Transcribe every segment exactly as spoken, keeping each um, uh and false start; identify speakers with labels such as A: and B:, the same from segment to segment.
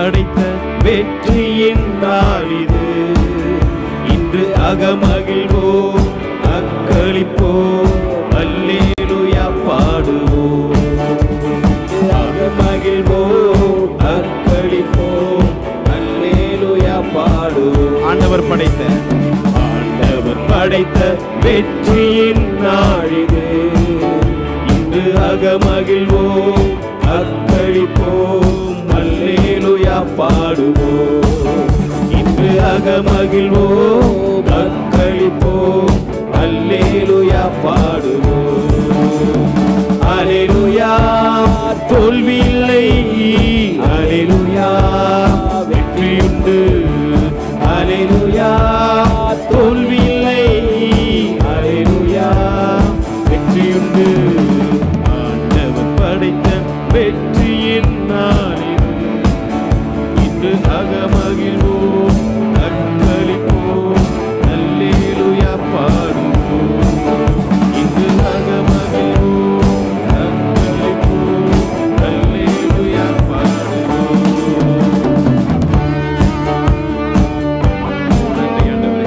A: படைத்த வெற்றியின் நாளிது. இன்று அகமகிழ்வோம், அக்களிப்போம், அல்லேலூயா பாடுவோம். அகமகிழ்வோம், அக்களிப்போம், அல்லேலூயா பாடுவோம். ஆண்டவர் படைத்த ஆண்டவர் படைத்த வெற்றியின் நாளிது. இன்று அகமகிழ்வோம், அக்களிப்போம், அல்லேலூயா பாடுவோம். இன்று அகமகிழ்வோம், அக்களிப்போம், அல்லேலூயா பாடுவோம். அல்லேலூயா தோல்வி இல்லை, அல்லேலூயா வெற்றியுண்டு. அல்லேலூயா தோல்வி இல்லை, அல்லேலூயா வெற்றியுண்டு. ஆண்டவர் படைத்த வெற்றியின் நாளிது. இன்று அகமகிழ்வோம், அக்களிப்போம், அல்லேலூயா பாடுவோம். இன்று அகமகிழ்வோம், அக்களிப்போம், அல்லேலூயா பாடுவோம். நன்றி ஆண்டவரே.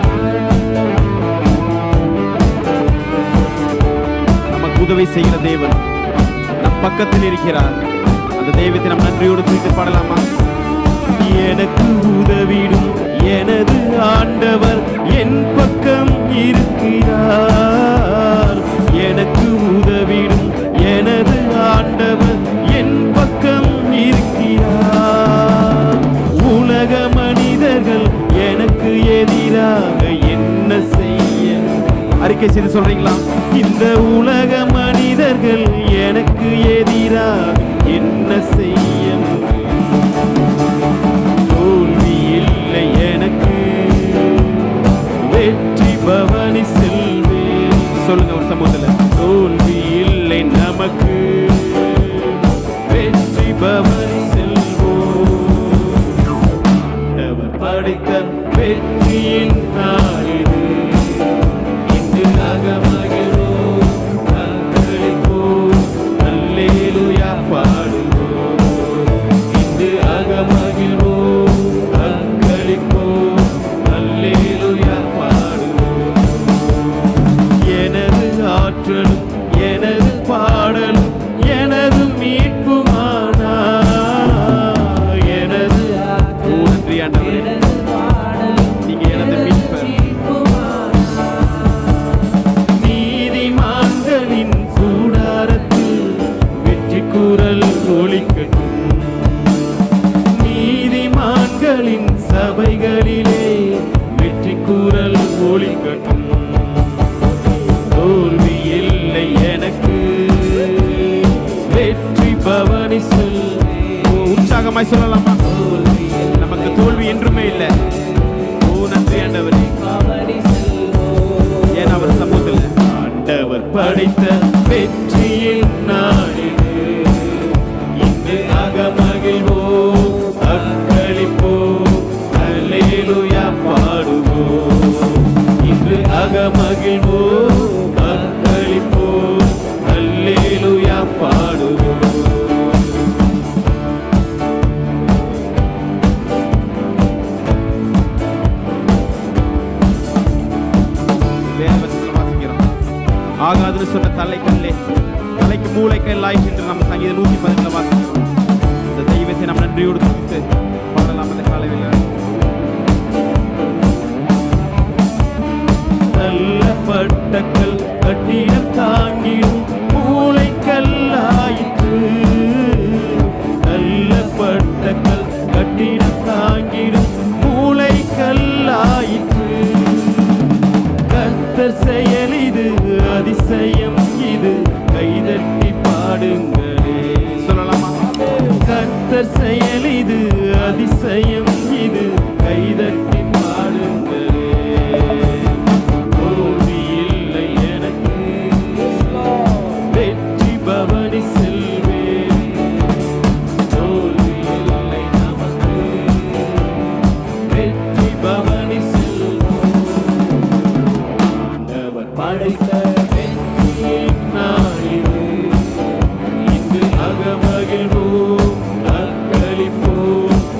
A: நமக்கு உதவி செய்கிற தேவன் நம் பக்கத்தில் இருக்கிறார். அந்த தெய்வத்தை நாம் நன்றியோடு துதித்து பாடலாமா? எனக்கு உதவிடும் எனது ஆண்டவர் என் பக்கம் இருக்கிறார். எனக்கு உதவிடும் எனது ஆண்டவர் என் பக்கம் இருக்கிறார். உலக மனிதர்கள் எனக்கு எதிராக என்ன செய்ய? அறிக்கை செய்து சொல்றீங்களா? இந்த உலக மனிதர்கள் எனக்கு எதிராக என்ன செய்ய? தோல்வி இல்லை எனக்கு, வெற்றி பவனி செல்வேன். சொல்லுங்க ஒரு சமூகத்துல. தோல்வி இல்லை நமக்கு, வெற்றி பவனி செல்வோம். அவர் படைத்த வெற்றியின் நாளிது. இன்று அகமகிழ்வோம், அக்களிப்போம், அல்லேலூயா பாடுவோம். இன்று அகமகிழ்வோம், அக்களிப்போம், அல்லேலூயா பாடுவோம். எனது ஆற்றலும் எனது பாடலும் எனது மீட்புமானா. எனது நன்றி ஆண்டவரே, நீங்க எனது மீட்பர். நீதிமான்களின் கூடாரத்தில் வெற்றி குரல் ஒலிக்கட்டும். நீதிமான்களின் சபைகளிலே வெற்றி குரல் ஒலிக்கட்டும். தோல்வி இல்லை எனக்கு, வெற்றி பவனி சொல். உற்சாகமாய் சொல்லலாமா? நமக்கு தோல்வி என்றுமே இல்லை. ஓ நன்றி ஆண்டவரே. ஏன் அவர் சமூகத்தில் ஆண்டவர் படைத்த வெற்றியின் நாளிது. இன்று அகமகிழ்வோம், அக்களிப்போம், அல்லேலூயா பாடுவோம். இன்று அகமகிழ்வோம், அக்களிப்போம், அல்லேலூயா பாடுவோம். ஆகாதுன்னு சொன்ன தலைக்கல்லே தலைக்கு மூளைக்கல் ஆயிற்று என்று நம்ம சங்கீதம் நூற்றி பதினெட்டுல வாசிக்கிறோம். இந்த தெய்வத்தை நாம் நன்றியோடு துதித்து பாடலாம். அந்த காலையில் நல்லப்பட்ட கல் கட்டிடம் தாங்கிடும் மூளைக்கல் ஆயிற்று. நல்லப்பட்ட கல் கட்டிடம் தாங்கிடும் மூளைக்கல் ஆயிற்று. கர்த்தர் செயல் இது அதிசயம், இது கைதட்டி பாடுங்களே. சொல்லலாமா? கர்த்தர் செயல் இது அதிசயம், இது கைதட்டி பாடுங்களே. தோல்வி இல்லை எனக்கு, வெற்றி பவனி செல்வேன். தோல்வி இல்லை நமக்கு, வெற்றி பவனி செல்வோம். ஆண்டவர் படைத்த வெற்றியின் நாளிது. இன்று அகமகிழ்வோம், அக்களிப்போம்,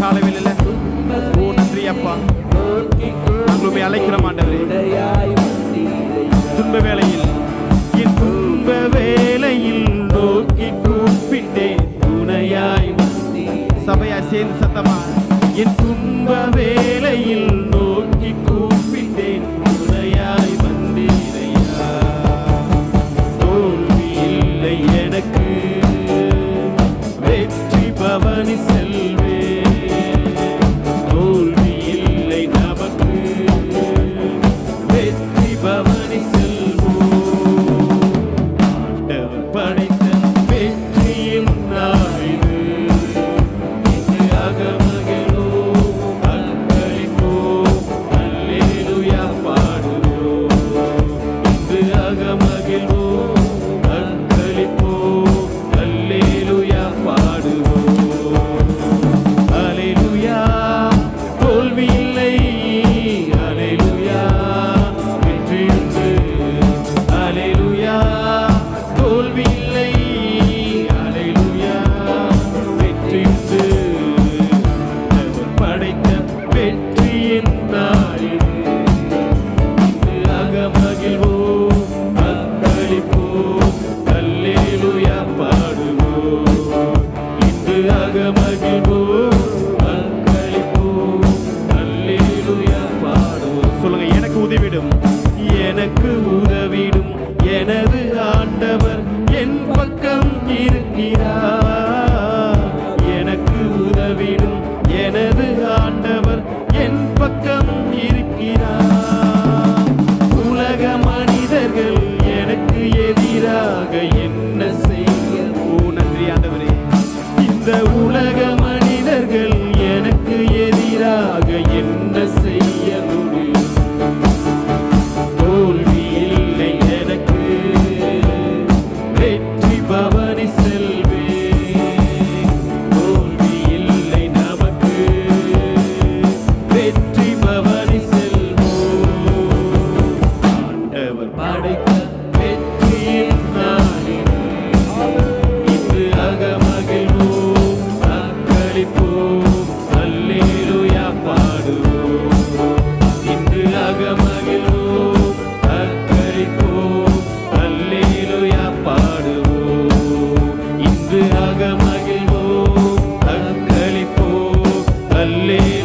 A: காலவேளையில ஓ நன்றி அப்பா, நாங்கள் அழைக்கிறோம் ஆண்டவரே. துன்ப வேளையில் என் துன்ப வேளையில் நோக்கி கூப்பிட்டேன் துணையாய். சபையா சேர்ந்து சத்தமா, என் துன்ப வேளையில் நோக்கி கூப்பிட்டேன் துணையாய் வந்தீரையா. தோல்வி இல்லை எனக்கு, வெற்றி பவனி செல்வே. தோல்வி இல்லை நமக்கு, வெற்றி பவனி செல்வோம். ஆண்டவர் படைத்த வெற்றியின் நாளிது, இன்று அகமகிழ்வோம், அர்ப்பணிப்போம், அல்லேலூயா பாடுவோம். இன்று அகமகிழ்வோம், அர்ப்பணிப்போம், அல்லேலூயா பாடுவோம். அல்லேலூயா, தோல்வி இல்லை, அல்லேலூயா, வெற்றி உண்டு. அல்லேலூயா, தோல்வி இல்லை, அல்லேலூயா, வெற்றி உண்டு. அவர் படைத்த வெற்றியின் நாளிது, இன்று அகமகிழ்வோம், அர்ப்பணிப்போம், அல்லேலூயா பாடுவோம். இன்று அகமகிழ்வோம், அர்ப்பணிப்போம், அல்லேலூயா பாடுவோம். சொல்லுங்க, எனக்கு உதவிடும், எனக்கு உதவிடும் எனது ஆண்டவர் என் பக்கம் இருக்கிறார். எனக்கு உதவிடும் எனது ஆண்டவர் என் பக்கம் இருக்கிறார். உலக மனிதர்கள் எனக்கு எதிராக என்ன செய்ய? ஓ நன்றி ஆண்டவரே. இந்த உலக மனிதர்கள் எனக்கு எதிராக என்ன செய்ய முடியும்? தோல்வி இல்லை எனக்கு, வெற்றி பவனி செல்வே. தோல்வி இல்லை நமக்கு, வெற்றி பவனி செல்வோம். ஆண்டவர் படைத்த வெற்றியின் நாளிது, இன்று அகமகிழ்வோம், அர்ப்பணிப்போம், அல்லேலூயா பாடுவோம். இன்று அகமகிழ்வோம், அர்ப்பணிப்போம், அல்லேலூயா பாடுவோம். இன்று அகமகிழ்வோம், அர்ப்பணிப்போம், அல்லேலூயா